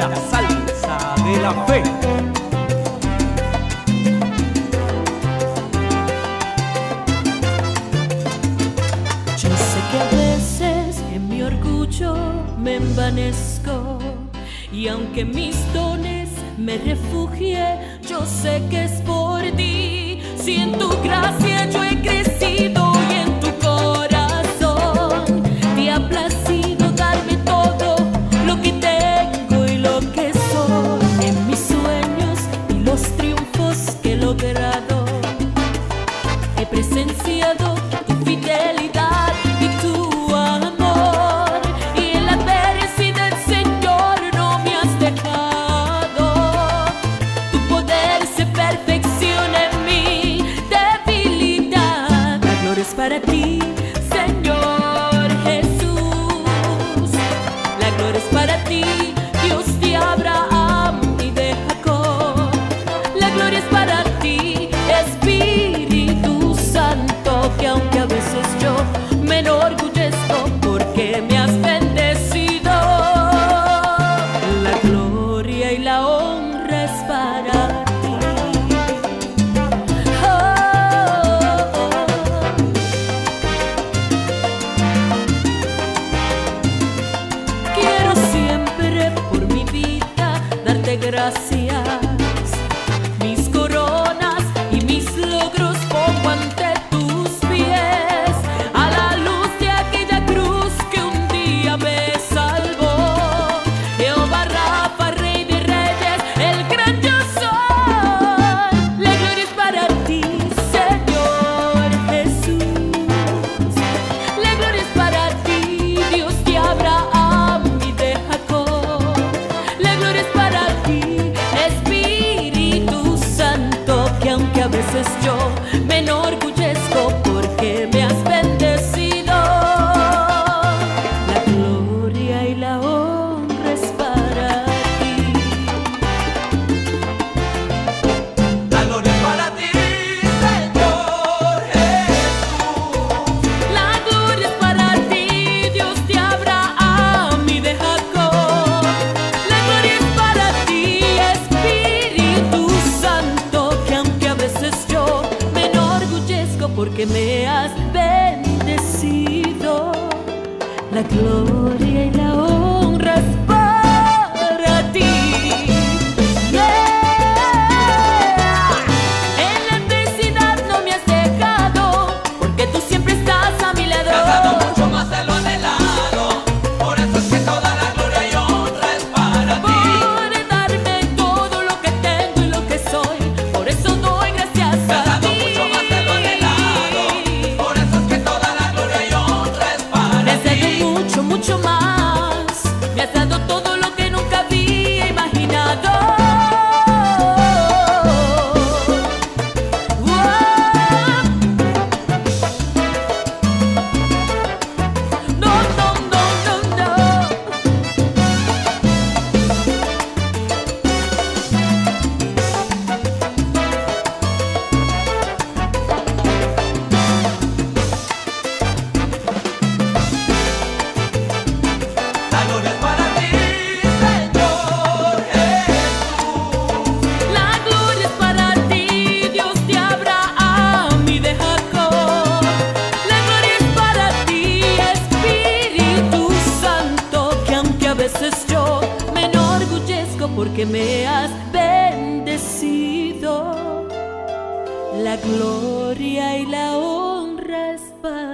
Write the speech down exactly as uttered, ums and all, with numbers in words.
la salsa de la fe. Yo sé que a veces en mi orgullo me envanezco, y aunque mis dones me refugie, yo sé que es por ti. Si en tu gracia yo he crecido y en tu corazón te ha placido darme todo lo que tengo y lo que soy, en mis sueños y los triunfos que he logrado, he presenciado tu fidelidad y tu amor, y en la adversidad del Señor no me has dejado. Tu poder se perfecciona en mi debilidad. La gloria es para ti, Señor Jesús. La gloria es para ti, Dios de Abraham y de Jacob. La gloria es para ti, Espíritu Santo, que aunque a veces yo me enorgullezco porque me has bendecido, la gloria y la honra es para ti. Oh, oh, oh. Quiero siempre por mi vida darte gracias. Mis coronas y mis logros pongo ante tus pies, a la luz de aquella cruz que un día me salvó. Jehová Rafa, Rey de Reyes, el gran yo soy. La gloria es para ti, Señor Jesús. La gloria es para ti, Dios de Abraham y de Jacob. La gloria es para ti, Espíritu Santo, que aunque a veces yo me enorgullezco porque me has bendecido, la gloria y la honra es para ti. La gloria es para ti, Señor Jesús. La gloria es para ti, Dios de Abraham y de Jacob. La gloria es para ti, Espíritu Santo, que aunque a veces yo me enorgullezco porque me has bendecido, la gloria y la honra es para ti. Yeah. En la adversidad no me has dejado, porque tú siempre estás a mi Me has dado lado. mucho más de lo anhelado, por eso es que toda la gloria y honra es para ti. Por darme todo lo que tengo y lo que soy, por eso doy gracias Me has a dado ti. mucho más de lo anhelado, por eso es que toda la gloria y honra es Me para has dado ti. mucho, mucho más. Me has dado todo lo que nunca había imaginado. Wow. No, no, no, no, no. La gloria es para ti, Señor Jesús. La gloria es para ti, Dios de Abraham y de Jacob. La gloria es para ti, Espíritu Santo, que aunque a veces yo me enorgullezco porque me has bendecido, la gloria y la honra es para